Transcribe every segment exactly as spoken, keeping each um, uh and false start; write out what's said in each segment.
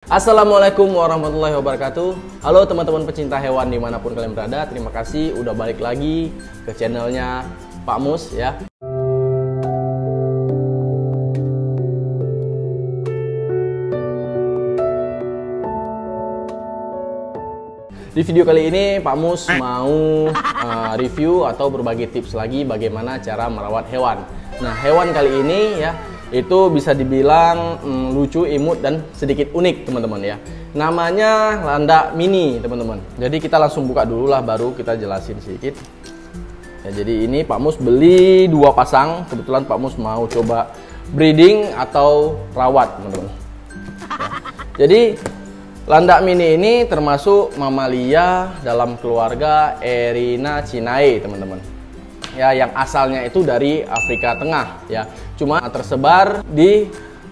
Assalamualaikum warahmatullahi wabarakatuh. Halo teman-teman pecinta hewan dimanapun kalian berada. Terima kasih udah balik lagi ke channelnya Pak Mus ya. Di video kali ini Pak Mus mau uh, review atau berbagi tips lagi bagaimana cara merawat hewan. Nah, hewan kali ini ya itu bisa dibilang mm, lucu, imut, dan sedikit unik teman-teman ya. Namanya landak mini teman-teman. Jadi kita langsung buka dulu lah, baru kita jelasin sedikit ya. Jadi ini Pak Mus beli dua pasang. Kebetulan Pak Mus mau coba breeding atau rawat teman-teman ya. Jadi landak mini ini termasuk mamalia dalam keluarga Erinaceae teman-teman ya, yang asalnya itu dari Afrika Tengah ya, cuma tersebar di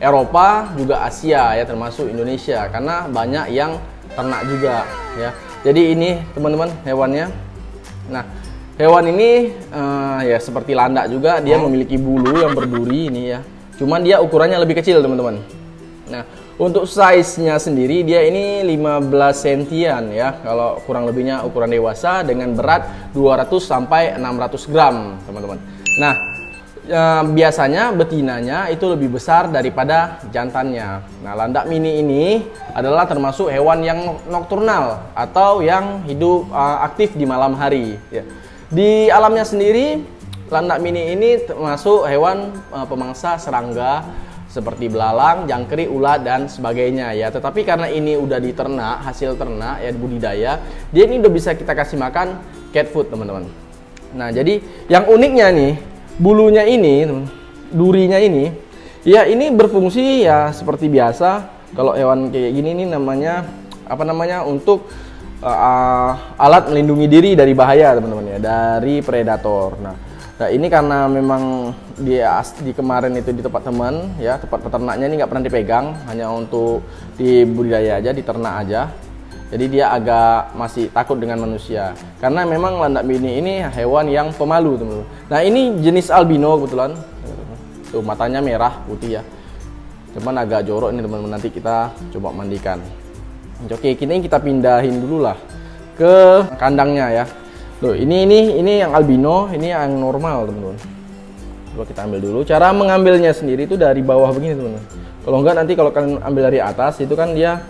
Eropa juga Asia ya, termasuk Indonesia karena banyak yang ternak juga ya. Jadi ini teman-teman hewannya. Nah, hewan ini uh, ya seperti landak juga, dia memiliki bulu yang berduri ini ya, cuman dia ukurannya lebih kecil teman-teman. Nah, untuk size-nya sendiri dia ini lima belas sentian ya, kalau kurang lebihnya ukuran dewasa dengan berat dua ratus sampai enam ratus gram teman-teman. Nah, e, biasanya betinanya itu lebih besar daripada jantannya. Nah, landak mini ini adalah termasuk hewan yang nokturnal atau yang hidup e, aktif di malam hari ya. Di alamnya sendiri landak mini ini termasuk hewan e, pemangsa serangga seperti belalang, jangkrik, ulat, dan sebagainya ya. Tetapi karena ini udah diternak, hasil ternak ya, budidaya, dia ini udah bisa kita kasih makan cat food teman-teman. Nah, jadi yang uniknya nih, bulunya ini, durinya ini, ya ini berfungsi ya seperti biasa. Kalau hewan kayak gini nih namanya apa namanya untuk uh, alat melindungi diri dari bahaya teman-teman ya, dari predator. Nah, Nah ini karena memang di, di kemarin itu di tempat teman ya, tempat peternaknya ini nggak pernah dipegang, hanya untuk di budidaya aja, diternak aja. Jadi dia agak masih takut dengan manusia. Karena memang landak mini ini hewan yang pemalu teman-teman. Nah ini jenis albino kebetulan. Tuh matanya merah putih ya. Cuman agak jorok ini teman-teman, nanti kita coba mandikan. Oke, kini kita pindahin dulu lah ke kandangnya ya. Loh, ini ini ini yang albino, ini yang normal teman-teman. Coba kita ambil dulu. Cara mengambilnya sendiri itu dari bawah begini teman-teman. Kalau enggak nanti kalau kalian ambil dari atas itu kan dia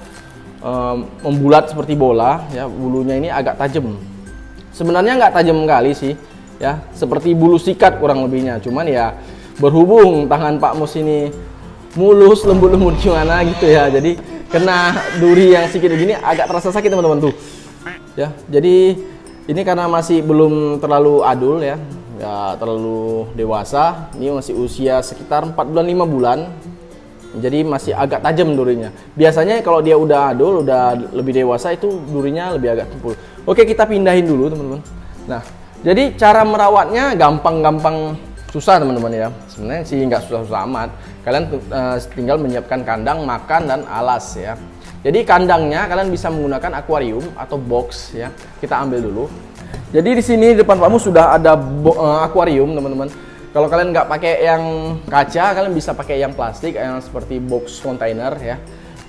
um, membulat seperti bola ya, bulunya ini agak tajam. Sebenarnya nggak tajam kali sih ya, seperti bulu sikat kurang lebihnya. Cuman ya berhubung tangan Pak Mus ini mulus, lembut-lembut gimana gitu ya. Jadi kena duri yang sedikit begini agak terasa sakit teman-teman tuh. Ya, jadi ini karena masih belum terlalu adul ya, ya terlalu dewasa. Ini masih usia sekitar empat bulan lima bulan. Jadi masih agak tajam durinya. Biasanya kalau dia udah adul, udah lebih dewasa itu durinya lebih agak tumpul. Oke, kita pindahin dulu teman-teman. Nah, jadi cara merawatnya gampang-gampang susah teman-teman ya. Sebenarnya sih nggak susah-susah amat. Kalian uh, tinggal menyiapkan kandang, makan, dan alas ya. Jadi kandangnya kalian bisa menggunakan akuarium atau box ya. Kita ambil dulu. Jadi di sini di depan Pak Mus sudah ada uh, akuarium teman-teman. Kalau kalian nggak pakai yang kaca, kalian bisa pakai yang plastik yang seperti box container ya.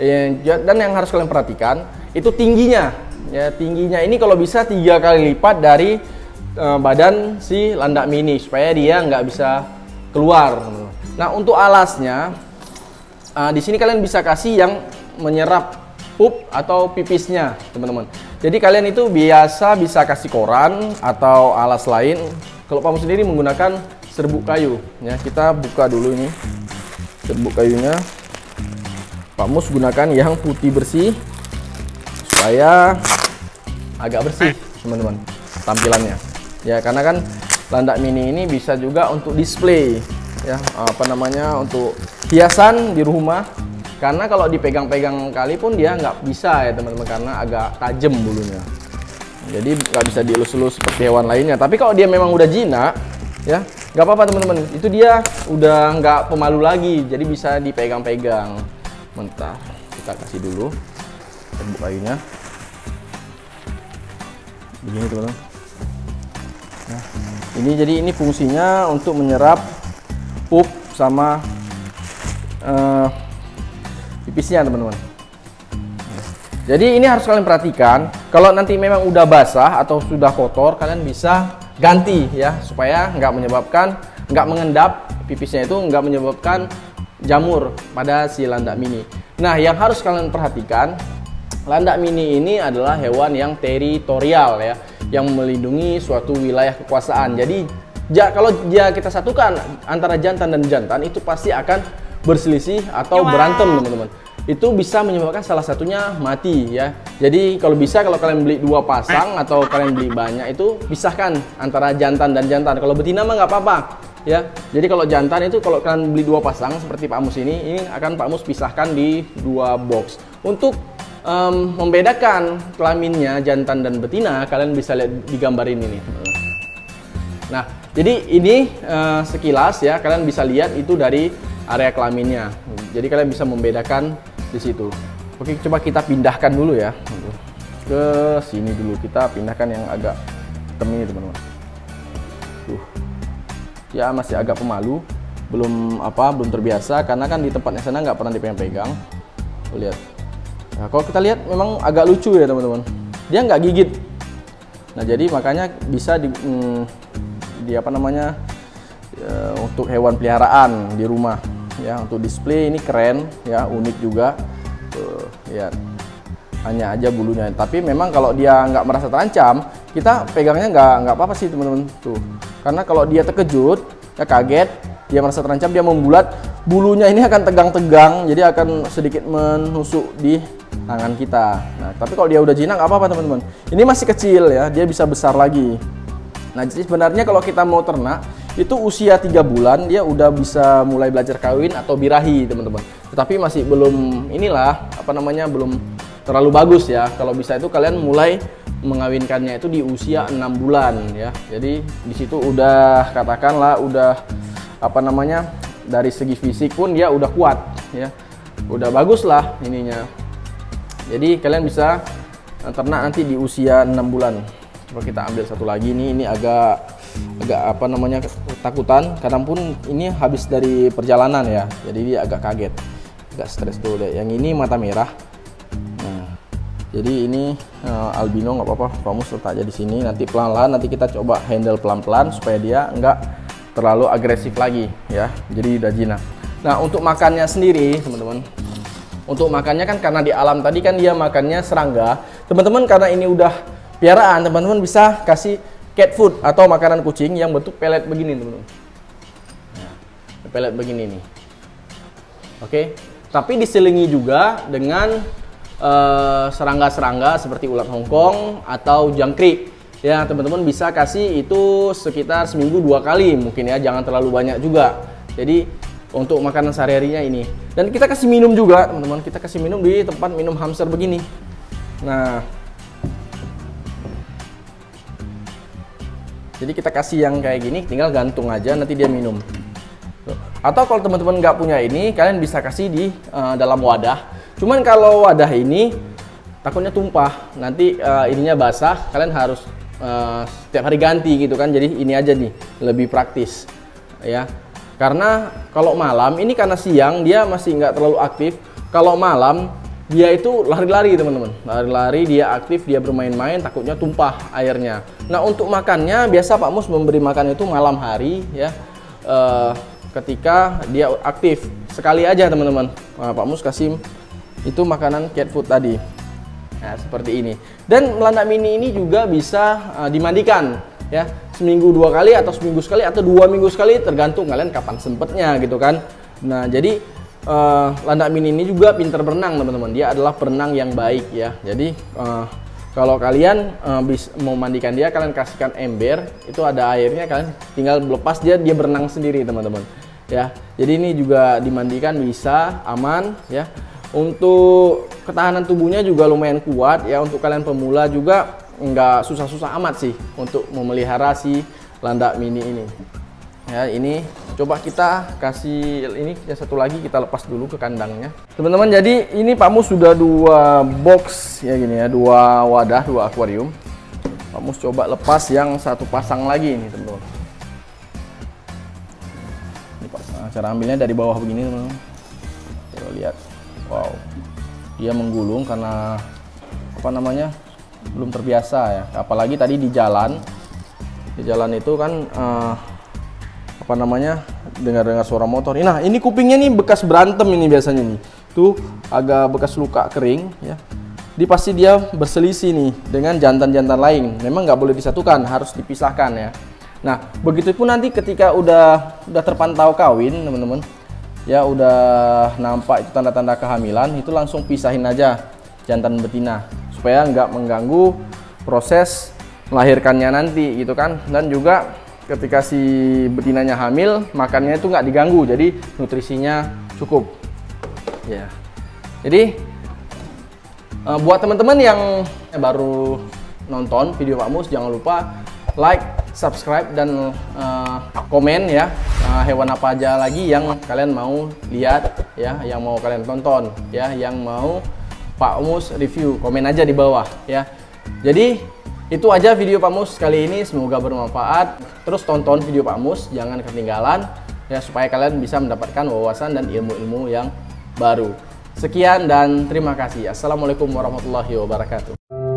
Dan yang harus kalian perhatikan itu tingginya. Ya, tingginya ini kalau bisa tiga kali lipat dari uh, badan si landak mini supaya dia nggak bisa keluar. Teman-teman. Nah, untuk alasnya uh, di sini kalian bisa kasih yang menyerap pup atau pipisnya teman-teman. Jadi kalian itu biasa bisa kasih koran atau alas lain. Kalau Pak Mus sendiri menggunakan serbuk kayu ya. Kita buka dulu ini serbuk kayunya. Pak Mus gunakan yang putih bersih supaya agak bersih teman-teman tampilannya ya, karena kan landak mini ini bisa juga untuk display ya, apa namanya, untuk hiasan di rumah. Karena kalau dipegang-pegang kali pun dia nggak bisa ya teman-teman, karena agak tajam bulunya. Jadi nggak bisa dielus-elus seperti hewan lainnya. Tapi kalau dia memang udah jinak ya nggak apa-apa teman-teman. Itu dia udah nggak pemalu lagi, jadi bisa dipegang-pegang. Bentar, kita kasih dulu serbuk kayunya. Begini teman-teman. Nah, ini jadi ini fungsinya untuk menyerap pup sama uh, pipisnya teman-teman. Jadi ini harus kalian perhatikan. Kalau nanti memang udah basah atau sudah kotor, kalian bisa ganti ya, supaya nggak menyebabkan, nggak mengendap pipisnya itu, nggak menyebabkan jamur pada si landak mini. Nah, yang harus kalian perhatikan, landak mini ini adalah hewan yang teritorial ya, yang melindungi suatu wilayah kekuasaan. Jadi ja, kalau dia kita satukan antara jantan dan jantan, itu pasti akan berselisih atau berantem teman-teman. Itu bisa menyebabkan salah satunya mati ya. Jadi kalau bisa, kalau kalian beli dua pasang atau kalian beli banyak, itu pisahkan antara jantan dan jantan. Kalau betina mah nggak apa-apa ya. Jadi kalau jantan itu, kalau kalian beli dua pasang seperti Pak Mus ini, ini akan Pak Mus pisahkan di dua box. Untuk um, membedakan kelaminnya jantan dan betina, kalian bisa lihat di gambar ini nih. Nah, jadi ini uh, sekilas ya, kalian bisa lihat itu dari area kelaminnya. Jadi kalian bisa membedakan di situ. Oke, coba kita pindahkan dulu ya ke sini dulu. Kita pindahkan yang agak hitam ini teman-teman. Tuh, ya masih agak pemalu, belum apa, belum terbiasa karena kan di tempatnya sana nggak pernah dipegang-pegang. Lihat. Nah, kalau kita lihat memang agak lucu ya teman-teman. Dia nggak gigit. Nah, jadi makanya bisa di, hmm, di apa namanya ya, untuk hewan peliharaan di rumah. Ya, untuk display ini keren ya, unik juga. Tuh, lihat, hanya aja bulunya. Tapi memang kalau dia nggak merasa terancam, kita pegangnya nggak nggak apa-apa sih teman-teman. Tuh, karena kalau dia terkejut, ya kaget, dia merasa terancam, dia membulat, bulunya ini akan tegang-tegang, jadi akan sedikit menusuk di tangan kita. Nah, tapi kalau dia udah jinak nggak apa-apa teman-teman. Ini masih kecil ya, dia bisa besar lagi. Nah, jadi sebenarnya kalau kita mau ternak, itu usia tiga bulan dia udah bisa mulai belajar kawin atau birahi teman-teman. Tetapi masih belum inilah apa namanya, belum terlalu bagus ya. Kalau bisa itu kalian mulai mengawinkannya itu di usia enam bulan ya. Jadi di situ udah katakanlah udah apa namanya, dari segi fisik pun dia udah kuat ya. Udah bagus lah ininya. Jadi kalian bisa ternak nanti di usia enam bulan. Coba kita ambil satu lagi nih, ini agak agak apa namanya takutan karena pun ini habis dari perjalanan ya, jadi dia agak kaget, agak stres dulu deh. Yang ini mata merah. Nah, jadi ini uh, albino, nggak apa-apa, kamu letak aja di sini. Nanti pelan-pelan, nanti kita coba handle pelan-pelan supaya dia nggak terlalu agresif lagi ya. Jadi udah jinak. Nah, untuk makannya sendiri teman-teman, untuk makannya kan karena di alam tadi kan dia makannya serangga. Teman-teman karena ini udah piaraan, teman-teman bisa kasih cat food atau makanan kucing yang bentuk pelet begini teman-teman. Nah, pelet begini nih. Oke, tapi diselingi juga dengan serangga-serangga uh, seperti ulat Hongkong atau jangkrik. Ya, teman-teman bisa kasih itu sekitar seminggu dua kali mungkin ya, jangan terlalu banyak juga. Jadi untuk makanan sehari-harinya ini. Dan kita kasih minum juga teman-teman, kita kasih minum di tempat minum hamster begini. Nah, jadi kita kasih yang kayak gini, tinggal gantung aja, nanti dia minum. Atau kalau teman-teman nggak punya ini, kalian bisa kasih di uh, dalam wadah. Cuman kalau wadah ini takutnya tumpah, nanti uh, ininya basah, kalian harus uh, setiap hari ganti gitu kan. Jadi ini aja nih, lebih praktis ya. Karena kalau malam, ini karena siang dia masih nggak terlalu aktif. Kalau malam dia itu lari-lari teman-teman, lari-lari, dia aktif, dia bermain-main, takutnya tumpah airnya. Nah, untuk makannya biasa Pak Mus memberi makan itu malam hari ya, uh, ketika dia aktif. Sekali aja teman-teman, nah, Pak Mus kasih itu makanan cat food tadi. Nah, seperti ini. Dan landak mini ini juga bisa uh, dimandikan ya, seminggu dua kali atau seminggu sekali atau dua minggu sekali, tergantung kalian kapan sempetnya gitu kan. Nah, jadi Uh, landak mini ini juga pintar berenang teman-teman. Dia adalah perenang yang baik ya. Jadi uh, kalau kalian uh, bis, mau mandikan dia, kalian kasihkan ember, itu ada airnya, kalian tinggal lepas dia, dia berenang sendiri teman-teman ya. Jadi ini juga dimandikan bisa aman ya. Untuk ketahanan tubuhnya juga lumayan kuat ya. Untuk kalian pemula juga nggak susah-susah amat sih untuk memelihara si landak mini ini ya. Ini coba kita kasih ini yang satu lagi, kita lepas dulu ke kandangnya teman-teman. Jadi ini Pak Mus sudah dua box ya gini ya, dua wadah, dua akuarium. Pak Mus coba lepas yang satu pasang lagi ini teman-teman. Ini Pak, nah, cara ambilnya dari bawah begini teman-teman. Coba lihat, wow, dia menggulung karena apa namanya belum terbiasa ya, apalagi tadi di jalan di jalan itu kan uh, apa namanya dengar-dengar suara motor. Nah ini kupingnya nih bekas berantem ini biasanya nih, tuh agak bekas luka kering ya. Di pasti dia berselisih nih dengan jantan-jantan lain. Memang nggak boleh disatukan, harus dipisahkan ya. Nah, begitupun nanti ketika udah udah terpantau kawin, teman-teman, ya udah nampak itu tanda-tanda kehamilan, itu langsung pisahin aja jantan betina supaya nggak mengganggu proses melahirkannya nanti gitu kan. Dan juga ketika si betinanya hamil, makannya itu nggak diganggu, jadi nutrisinya cukup. Ya, jadi Uh, buat teman-teman yang baru nonton video Pak Mus, jangan lupa like, subscribe, dan uh, komen ya, uh, hewan apa aja lagi yang kalian mau lihat ya, yang mau kalian tonton ya, yang mau Pak Mus review, komen aja di bawah ya. Jadi itu aja video Pak Mus kali ini, semoga bermanfaat. Terus tonton video Pak Mus, jangan ketinggalan ya, supaya kalian bisa mendapatkan wawasan dan ilmu-ilmu yang baru. Sekian dan terima kasih. Assalamualaikum warahmatullahi wabarakatuh.